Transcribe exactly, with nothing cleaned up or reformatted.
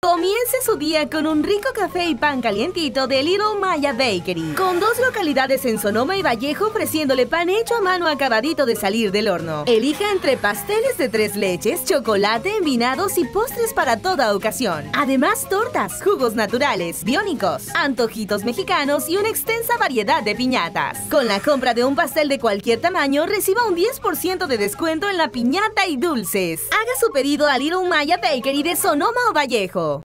Comience su día con un rico café y pan calientito de Little Maya Bakery, con dos localidades en Sonoma y Vallejo ofreciéndole pan hecho a mano acabadito de salir del horno. Elija entre pasteles de tres leches, chocolate, envinados y postres para toda ocasión. Además, tortas, jugos naturales, biónicos, antojitos mexicanos y una extensa variedad de piñatas. Con la compra de un pastel de cualquier tamaño, reciba un diez por ciento de descuento en la piñata y dulces. Haga su pedido a Little Maya Bakery de Sonoma o Vallejo.